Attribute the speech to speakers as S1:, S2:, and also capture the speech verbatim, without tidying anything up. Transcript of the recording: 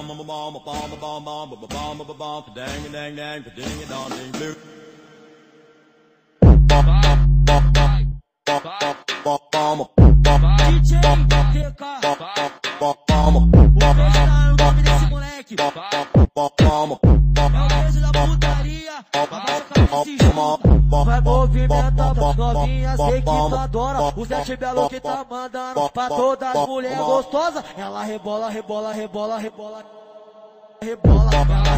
S1: Vai movimentando as novinhas, sei que tu adora. O Zé Belo que tá mandando pra todas as mulheres gostosas. Ela rebola, rebola, rebola, rebola, rebola.